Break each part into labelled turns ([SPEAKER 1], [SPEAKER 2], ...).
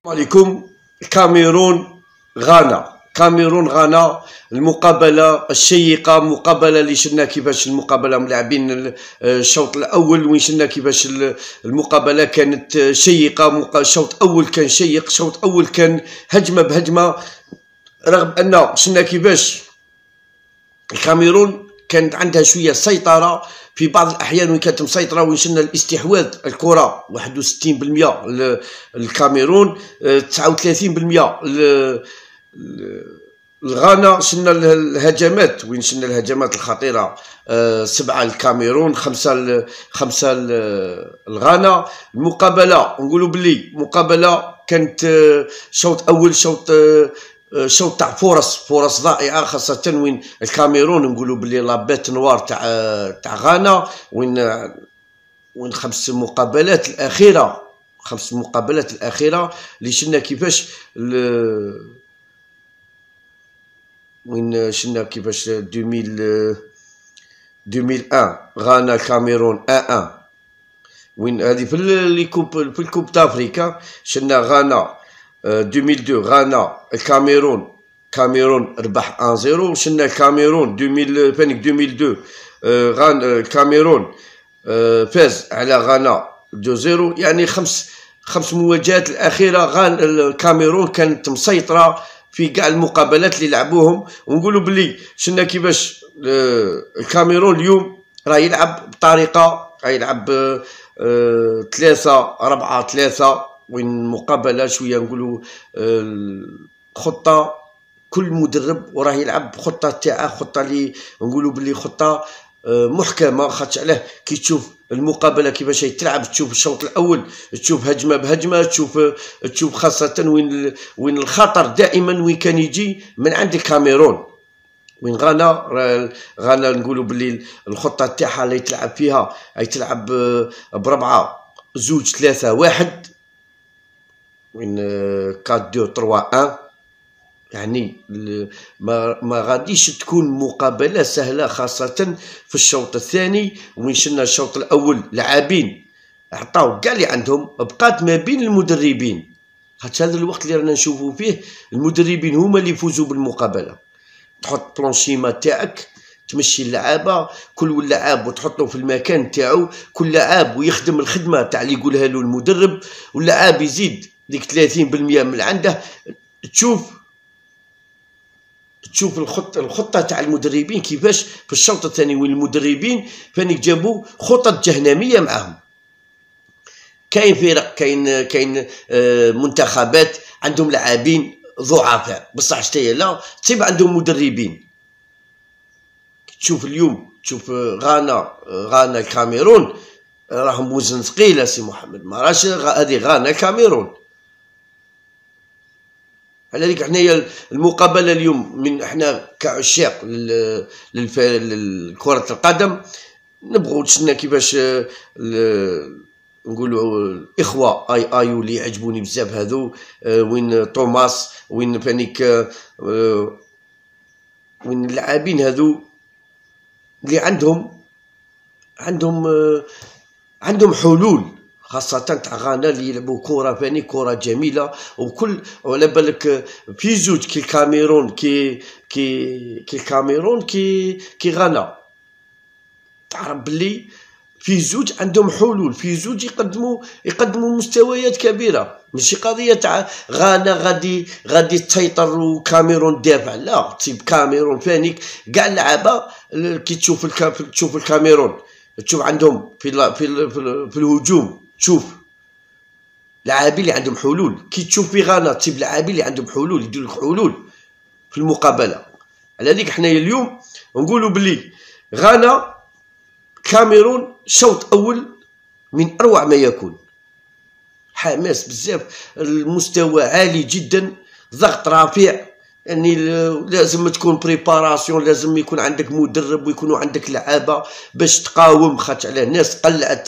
[SPEAKER 1] عليكم. كاميرون غانا. كاميرون غانا المقابله الشيقه، مقابله اللي شفنا كيفاش المقابله ملاعبين الشوط الاول، وين شفنا كيفاش المقابله كانت شيقه. الشوط الاول كان شيق، الشوط الاول كان هجمه بهجمه، رغم ان شفنا كيفاش الكاميرون كانت عندها شويه سيطره في بعض الاحيان، وين كانت مسيطره، وين شفنا الاستحواذ الكره 61% للكاميرون، 39% الغانا. شفنا الهجمات، وين شفنا الهجمات الخطيره 7 الكاميرون، 5 الغانا. المقابله نقولوا بلي مقابله كانت شوط اول، شوط تاع فرص ضائعه، خاصه وين الكاميرون نقولوا بلي لا بيت نوار تاع غانا، وين 5 مقابلات الاخيره اللي شفنا كيفاش وين شفنا كيفاش 2001 غانا الكاميرون 1-1، وين هذه في الكوب دافريكا شفنا غانا 2002 غانا الكاميرون ربح 1-0. شفنا الكاميرون 2002 غانا الكاميرون فاز على غانا 2-0. يعني خمس مواجهات الاخيره غانا الكاميرون كانت مسيطره في كاع المقابلات اللي لعبوهم. ونقولوا بلي شفنا كيفاش الكاميرون اليوم راه يلعب بطريقه، راه يلعب 3-4-3، وين مقابله شويه نقولوا خطه كل مدرب وراه يلعب بخطه تاعه، خطه اللي نقولوا بلي خطه محكمه. خاطش علاه كي تشوف المقابله كيفاش تلعب، تشوف الشوط الاول، تشوف هجمه بهجمه، تشوف خاصه وين الخطر دائما وين كان يجي من عند الكاميرون. وين غانا نقولوا بلي الخطه تاعها اللي تلعب فيها اي تلعب ب4-2-3-1، وين 4-2-3-1. يعني ما غاديش تكون مقابله سهله، خاصه في الشوط الثاني. وين شفنا الشوط الاول لاعبين عطاو كاع اللي عندهم، بقات ما بين المدربين. خاطر هذا الوقت اللي رانا نشوفوا فيه المدربين هما اللي يفوزوا بالمقابله. تحط بلونشيما تاعك، تمشي اللعابه، كل لاعب وتحطه في المكان تاعو، كل لاعب ويخدم الخدمه تاع اللي يقولها له المدرب، واللاعب يزيد ديك 30% من عنده. تشوف الخطه تاع المدربين كيفاش في الشوط الثاني، وين المدربين فانيك جابوا خطط جهنميه معاهم. كاين فرق، كاين منتخبات عندهم لاعبين ضعفاء بصح شتي لا تصيب عندهم مدربين. تشوف اليوم تشوف غانا الكاميرون راهم وزن ثقيل سي محمد، ما راش هذه غانا الكاميرون. على ذلك حنايا المقابله اليوم من احنا كعشاق لكره القدم نبغوا تشنا كيفاش نقولوا الاخوه ايو اللي يعجبوني بزاف هذو، وين توماس، وين فانيك، وين اللاعبين هذو اللي عندهم حلول، خاصة تاع غانا اللي يلعبوا كرة فاني كرة جميلة. وكل وعلى بالك في زوج كي الكاميرون كي غانا، تعرف بلي في زوج عندهم حلول، في زوج يقدموا مستويات كبيرة. ماشي قضية تاع غانا غادي تسيطر وكاميرون دافع، لا. تصيب كاميرون فانيك كاع اللعابة كي تشوف الكاميرون، تشوف عندهم في الهجوم، تشوف لاعبين اللي عندهم حلول. كي تشوف في غانا تصيب لاعبين اللي عندهم حلول، يديروا لك حلول في المقابله. على هذيك حنايا اليوم نقولوا بلي غانا كاميرون شوط اول من اروع ما يكون، حماس بزاف، المستوى عالي جدا، ضغط رفيع. يعني لازم تكون بريباراسيون، لازم يكون عندك مدرب ويكونوا عندك لعابه باش تقاوم. خاطر على الناس قلعت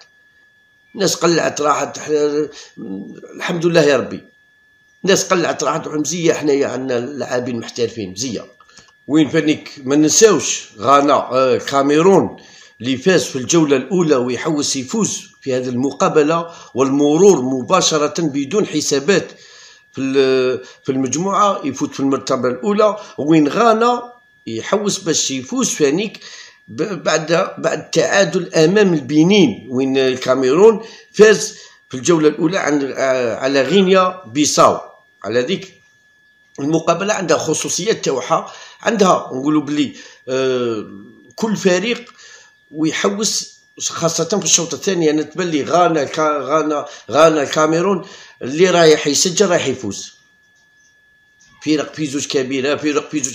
[SPEAKER 1] راحت، الحمد لله يا ربي، الناس قلعت راحت مزيه. حنايا عندنا لاعبين محترفين مزيه. وين فانيك ما ننساوش غانا الكاميرون اللي فاز في الجولة الأولى ويحوس يفوز في هذه المقابلة، والمرور مباشرة بدون حسابات في المجموعة، يفوز في المرتبة الأولى. وين غانا يحوس باش يفوز فانيك بعد التعادل أمام البنين، وين الكاميرون فاز في الجولة الأولى على غينيا بيساو. على ذيك المقابلة عندها خصوصيات تاعها، عندها نقولوا بلي كل فريق ويحوس خاصة في الشوط الثاني. أنا تبان لي غانا الكاميرون اللي رايح يسجل رايح يفوز. فرق في زوج كبيرة، فرق في زوج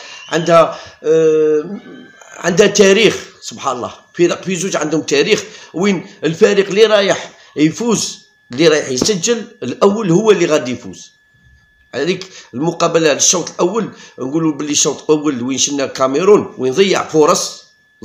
[SPEAKER 1] عندها تاريخ، سبحان الله. فرق في زوج عندهم تاريخ، وين الفريق اللي رايح يفوز اللي رايح يسجل الأول هو اللي غادي يفوز. هذيك المقابله الشوط الاول نقولوا باللي الشوط الاول وين شفنا الكاميرون وين ضيع فرص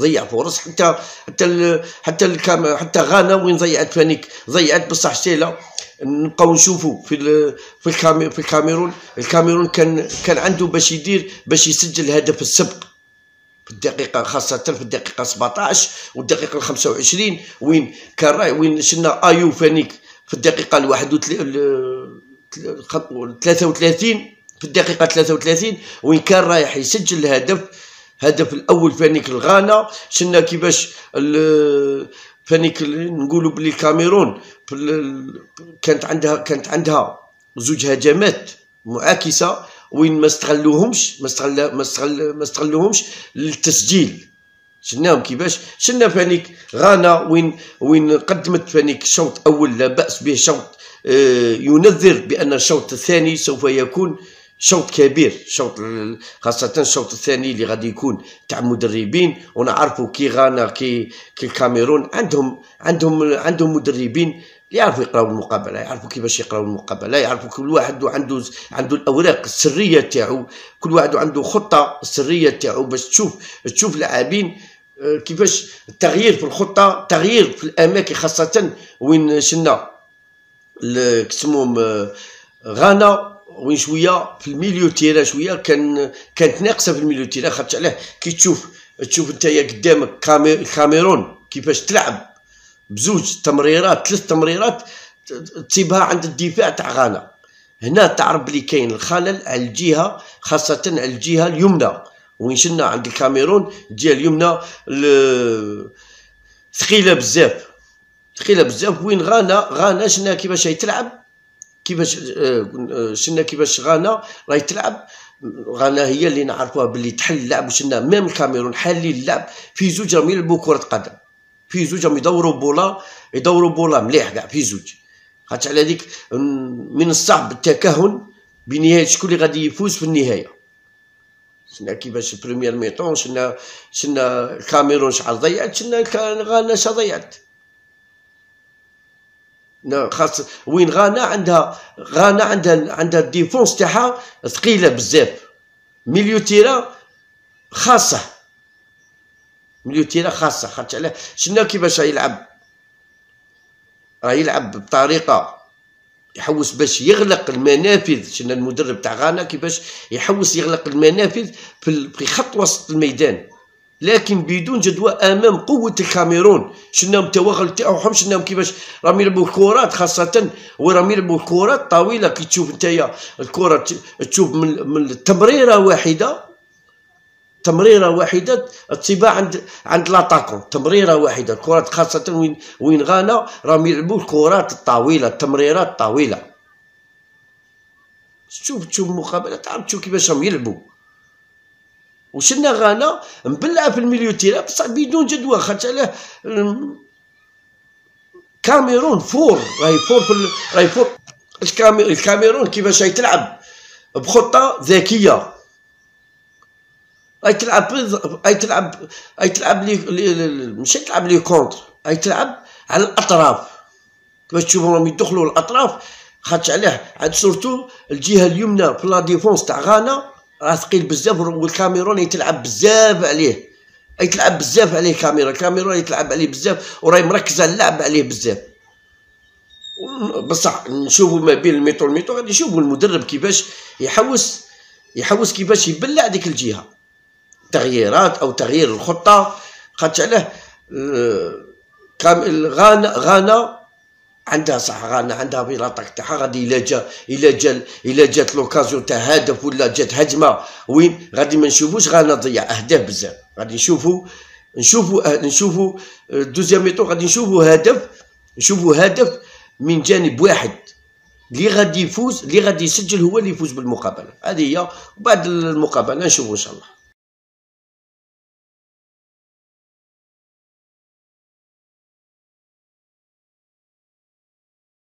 [SPEAKER 1] حتى غانا وين ضيعت فانيك ضيعت بصح سهله. نبقاو نشوفوا في الكاميرون كان عنده باش يدير باش يسجل الهدف السبق في الدقيقه، خاصه في الدقيقه 17 والدقيقه 25 وين كان وين شفنا ايو فانيك في الدقيقه 33 في الدقيقة 33 وين كان رايح يسجل الهدف الأول فانيك الغانا. شفنا كيفاش فانيك نقولوا بلي الكاميرون كانت عندها زوج هجمات معاكسة وين ما استغلوهمش للتسجيل. شفناهم كيفاش شفنا فانيك غانا وين قدمت فانيك شوط أول لا بأس به، شوط ينذر بأن الشوط الثاني سوف يكون شوط كبير، خاصة الشوط الثاني اللي غادي يكون تاع مدربين. ونعرفوا كي غانا كي الكاميرون عندهم مدربين اللي يعرفوا يقراو المقابلة، يعرفوا كيفاش يقراو المقابلة، يعرفوا كل واحد عنده الأوراق السرية تاعو، كل واحد عنده خطة السرية تاعو باش تشوف لاعبين كيفاش التغيير في الخطة، تغيير في الأماكن، خاصة وين شلنا كسموهم غانا وين شويه في الميليو تيرا شويه كانت ناقصه في الميليو تيرا. خاطر علاه كي تشوف نتايا قدامك الكاميرون كيفاش تلعب بزوج تمريرات 3 تمريرات تصيبها عند الدفاع تاع غانا. هنا تعرف بلي كاين الخلل على الجهه، خاصه على الجهه اليمنى وين شلنا عند الكاميرون الجهه اليمنى ثقيله بزاف وين غانا شفنا كيفاش هي تلعب، شفنا كيفاش غانا راهي تلعب. غانا هي اللي نعرفوها باللي تحل اللعب، وشفنا ميم الكاميرون حالين اللعب في زوج راهم يلعبوا كرة قدم، في زوج راهم يدوروا بولا مليح كاع في زوج. خاطر على ذيك من الصعب التكهن بنهاية شكون اللي غادي يفوز في النهاية. شفنا كيفاش البريمير ميطون شفنا الكاميرون شحال ضيعت، شفنا غانا شحال ضيعت. خاصة وين غانا عندها الديفونس تاعها ثقيله بزاف، ميليو تيرا خاصه خاطر علاه شفنا كيفاش يلعب بطريقه يحوس باش يغلق المنافذ. شفنا المدرب تاع غانا كيفاش يحوس يغلق المنافذ في خط وسط الميدان، لكن بدون جدوى امام قوه الكاميرون. شفناهم التوغل تاعهم، شفناهم كيفاش راهم يلعبوا الكرات، خاصه وراهم يلعبوا الكرات طويله. كي تشوف نتايا الكره تشوف من تمريره واحده تصيبها عند لاطاكون، تمريره واحده الكرات، خاصه وين غانا راهم يلعبوا الكرات الطويله، التمريرات الطويله. تشوف المقابله تعرف تشوف كيفاش راهم يلعبوا. وشنا غانا مبلعه في الميليو تيرا بصح بدون جدوى. خاطر علاه كاميرون راهي فور الكاميرون كيفاش راهي تلعب بخطه ذكيه، راهي تلعب ماشي تلعب لي كونتر، راهي تلعب على الاطراف. كيفاش تشوفهم راهم يدخلوا الاطراف. خاطر علاه عاد سورتو الجهه اليمنى في لا ديفونس تاع غانا راه ثقيل بزاف، والكاميرون يتلعب بزاف عليه، الكاميرون يتلعب عليه بزاف وراهي مركزه اللعب عليه بزاف. بصح نشوفوا ما بين الميطو والميطو غادي نشوفوا المدرب كيفاش يحوس كيفاش يبلع ديك الجهه، تغييرات او تغيير الخطه. خاطر علاه كامل غانا عندها صح، غانا عندها بلاطاك تاعها غادي الا جات لوكازيون تاع هدف ولا جات هجمه وين غادي ما نشوفوش غانا تضيع اهداف بزاف، غادي نشوفوا دوزيام ميطون غادي نشوفوا هدف من جانب واحد اللي غادي يفوز، اللي غادي يسجل هو اللي يفوز بالمقابله. هذه هي، وبعد المقابله نشوفوا ان شاء الله.